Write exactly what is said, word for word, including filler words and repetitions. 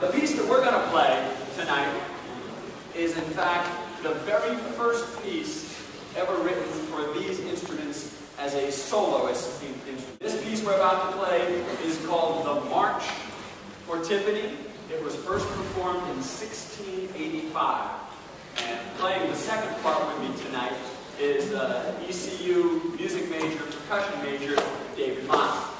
The piece that we're going to play tonight is in fact the very first piece ever written for these instruments as a soloist instrument. This piece we're about to play is called the March for Timpani. It was first performed in sixteen eighty-five. And playing the second part with me tonight is uh, E C U music major, percussion major, David Mott.